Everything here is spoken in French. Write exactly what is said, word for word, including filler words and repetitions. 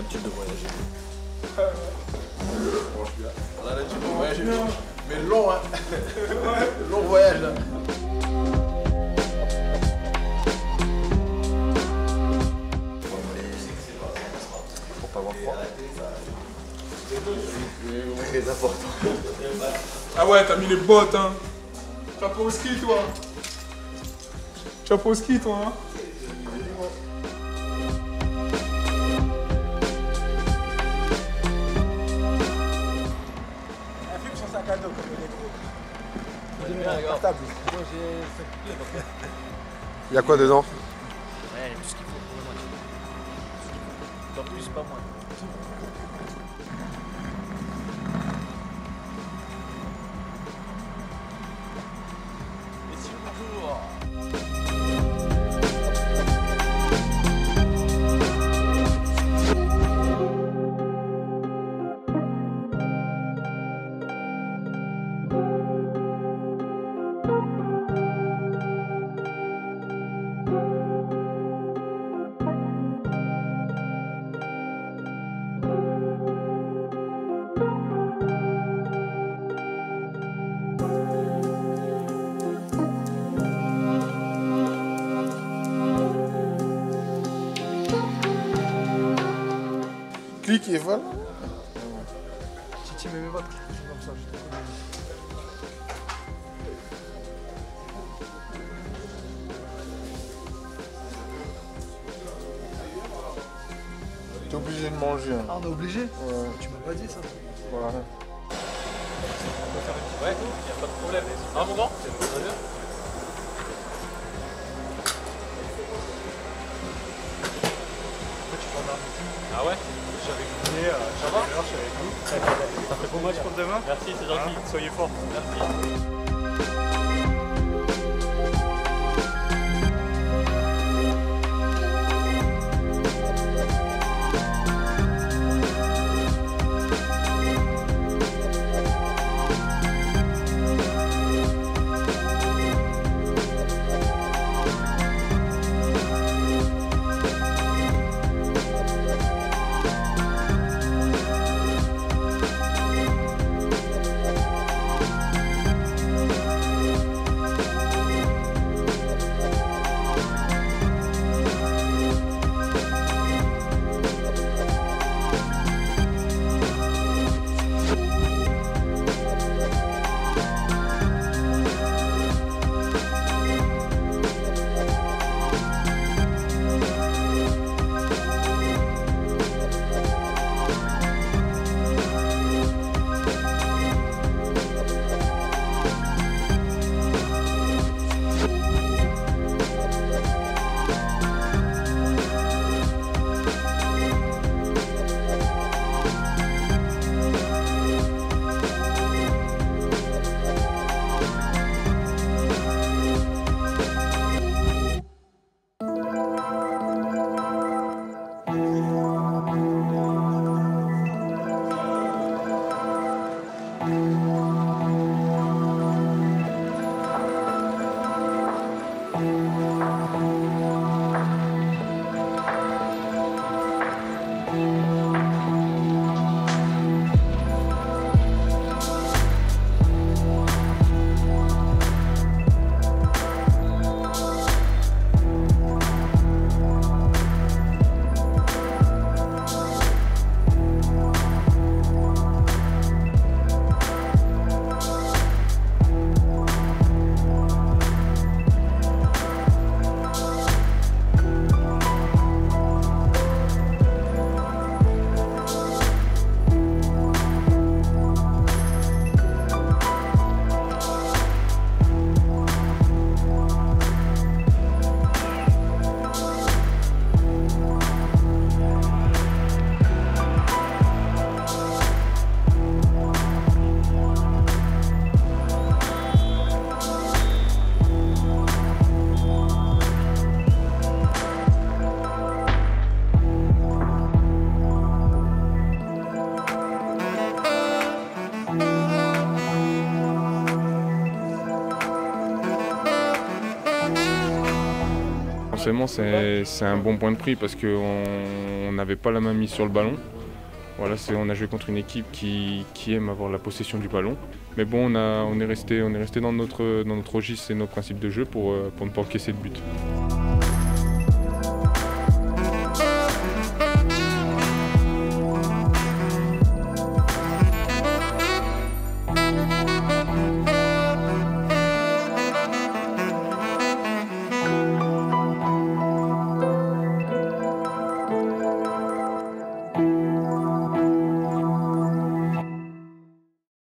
l'habitude de voyager. On a l'habitude de voyager, mais long, hein. Long voyage, là. Pour pas avoir froid. Très important. Ah ouais, t'as mis les bottes, hein. Tu vas pas au ski, toi. Tu vas pas au ski, toi, hein. Un film sur sac à dos comme il est gros. Portable. Moi j'ai cinq clés donc. Il y a quoi dedans? Ouais, tout ce qu'il faut pour le moitié. Pas plus, pas moins. Messieurs, bonjour. Clique et voilà. Titi, mets mes bottes. Comme ça, je te connais. T'es obligé de manger. Hein. Ah, on est obligé? Ouais. Tu m'as pas dit ça. Voilà. Ouais, il n'y a pas de problème. Ah, mon grand? Très bien. Ah ouais? J'avais gagné, euh, Ça va? je suis avec vous. Ça fait bon match pour demain. Merci, c'est gentil. Hein, soyez forts. Merci. forcément c'est un bon point de prix parce qu'on n'avait pas la main mise sur le ballon. Voilà, on a joué contre une équipe qui, qui aime avoir la possession du ballon. Mais bon, on, a, on est resté, on est resté dans, notre, dans notre registre et nos principes de jeu pour, pour ne pas encaisser de but.